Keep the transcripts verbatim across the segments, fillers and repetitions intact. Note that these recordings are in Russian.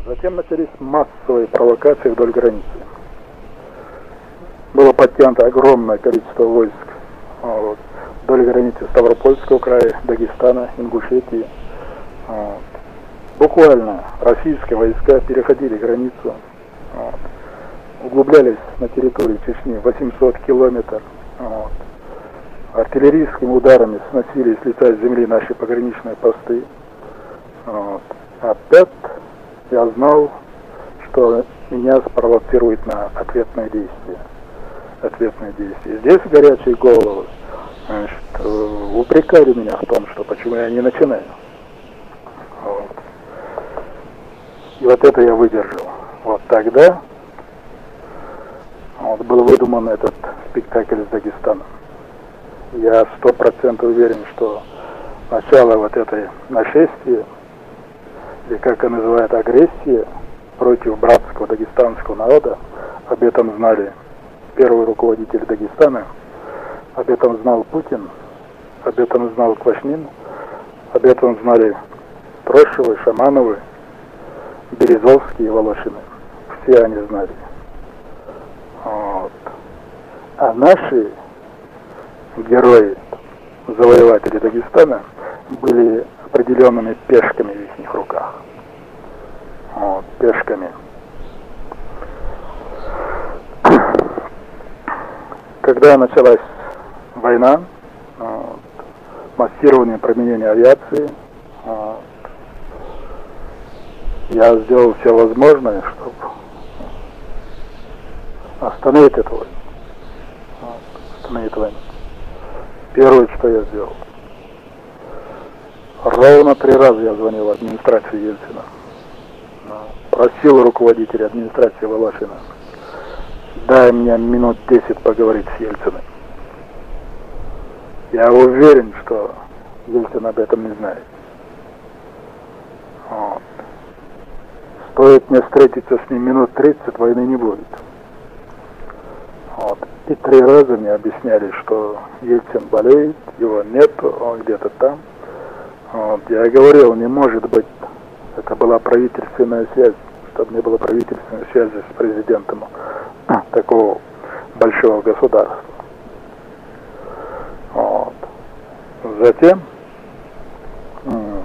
Затем начались массовые провокации вдоль границы. Было подтянуто огромное количество войск вот, вдоль границы Ставропольского края, Дагестана, Ингушетии. Вот. Буквально российские войска переходили границу, вот, углублялись на территорию Чечни восемьсот километров. Вот. Артиллерийскими ударами сносили с лица земли наши пограничные посты. Вот. Опять я знал, что меня спровоцирует на ответные действия. Ответные действия. Здесь горячие головы значит, упрекали меня в том, что почему я не начинаю. Вот. И вот это я выдержал. Вот тогда вот, был выдуман этот спектакль с Дагестаном. Я сто процентов уверен, что начало вот этой нашествия, или как она называет, агрессия против братского дагестанского народа, об этом знали первый руководитель Дагестана, об этом знал Путин, об этом знал Квашнин, об этом знали Трошевы, Шамановы, Березовские и Волошины. Все они знали. Вот. А наши герои, завоеватели Дагестана, были определенными пешками в их руках. Вот, пешками. Когда началась война, вот, массирование применения авиации, вот, я сделал все возможное, чтобы остановить эту войну. Вот, остановить войну. Первое, что я сделал. Ровно три раза я звонил в администрацию Ельцина. Просил руководителя администрации Волошина: дай мне минут десять поговорить с Ельциным. Я уверен, что Ельцин об этом не знает. Вот. Стоит мне встретиться с ним минут тридцать, войны не будет. Вот. И три раза мне объясняли, что Ельцин болеет, его нету, он где-то там. Вот. Я говорил, не может быть, это была правительственная связь, чтобы не было правительственной связи с президентом такого большого государства. Вот. Затем вот,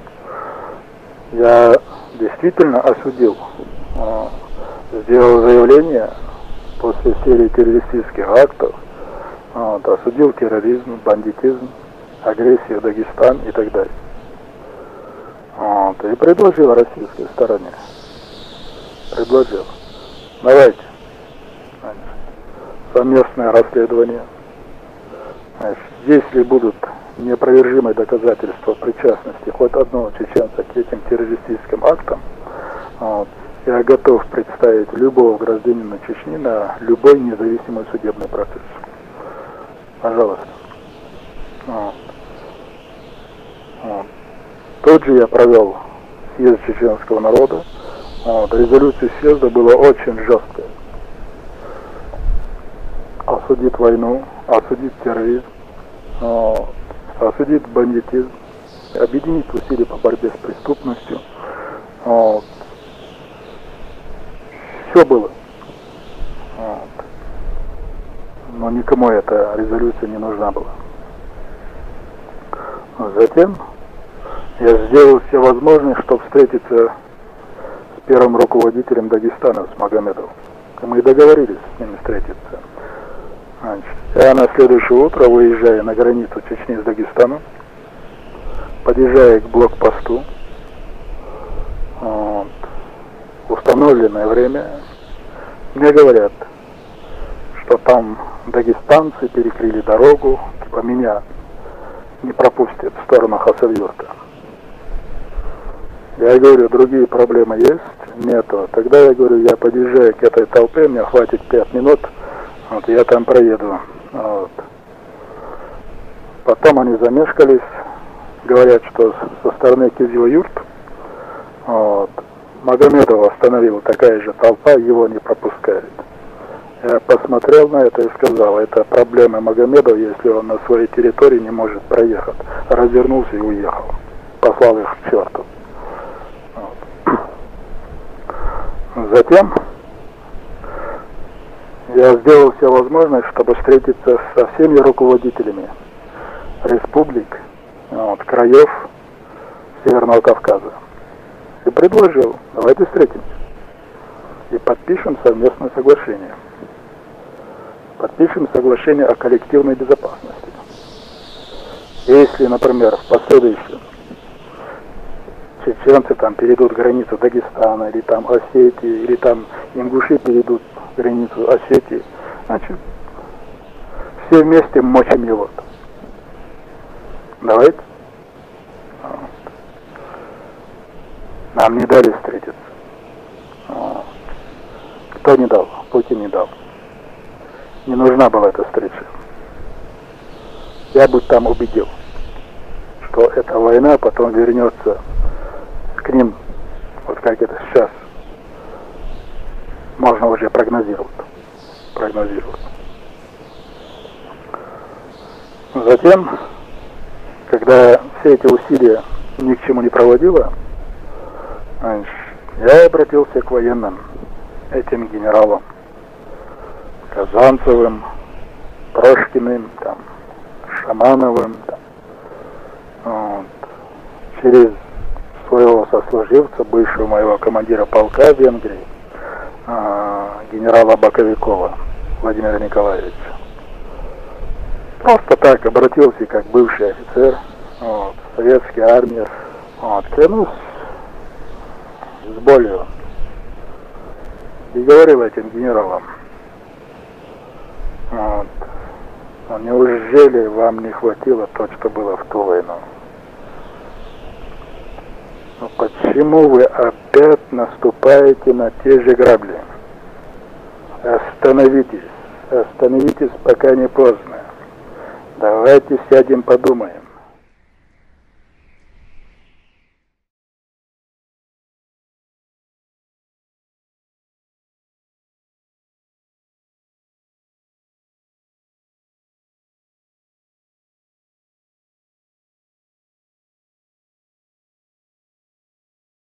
я действительно осудил, вот, сделал заявление после серии террористических актов, вот, осудил терроризм, бандитизм, агрессию в Дагестан и так далее. Вот, и предложил российской стороне, предложил, давайте, значит, совместное расследование, значит, если будут неопровержимые доказательства причастности хоть одного чеченца к этим террористическим актам, вот, я готов представить любого гражданина Чечни на любой независимый судебный процесс. Пожалуйста. Вот. Вот. Тут же я провел съезд чеченского народа. Вот. Резолюция съезда была очень жесткая. Осудить войну, осудить терроризм, вот, осудить бандитизм, объединить усилия по борьбе с преступностью. Вот. Все было. Вот. Но никому эта резолюция не нужна была. Затем я сделал все возможное, чтобы встретиться с первым руководителем Дагестана, с Магомедовым. И мы договорились с ними встретиться. Значит, я на следующее утро, выезжая на границу Чечни с Дагестаном, подъезжая к блокпосту, вот, в установленное время, мне говорят, что там дагестанцы перекрыли дорогу, типа меня не пропустят в сторону Хасавюрта. Я говорю, другие проблемы есть? Нету. Тогда я говорю, я подъезжаю к этой толпе, мне хватит пять минут, вот, я там проеду. Вот. Потом они замешкались, говорят, что со стороны Кизила-Юрт, вот, Магомедова остановила такая же толпа, его не пропускает. Я посмотрел на это и сказал, это проблема Магомедова, если он на своей территории не может проехать. Развернулся и уехал. Послал их к черту. Вот. Затем я сделал все возможное, чтобы встретиться со всеми руководителями республик, вот, краев Северного Кавказа. И предложил: давайте встретимся и подпишем совместное соглашение. Подпишем соглашение о коллективной безопасности. Если, например, в последующем чеченцы там перейдут границу Дагестана, или там Осетии, или там ингуши перейдут границу Осетии, значит, все вместе мочим его. Давайте. Вот. Нам не дали встретиться. Вот. Кто не дал? Путин не дал. Не нужна была эта встреча. Я бы там убедил, что эта война потом вернется к ним, вот как это сейчас можно уже прогнозировать. прогнозировать. Затем, когда все эти усилия ни к чему не проводило, я обратился к военным, этим генералам, Казанцевым, Прошкиным, там, Шамановым, там, вот, через своего сослуживца, бывшего моего командира полка в Венгрии, э, генерала Боковикова Владимира Николаевича. Просто так обратился, как бывший офицер, вот, советской армии, вот, клянусь с болью, и говорил этим генералам: вот, ну, неужели вам не хватило то, что было в ту войну? Но почему вы опять наступаете на те же грабли? Остановитесь, остановитесь, пока не поздно. Давайте сядем, подумаем.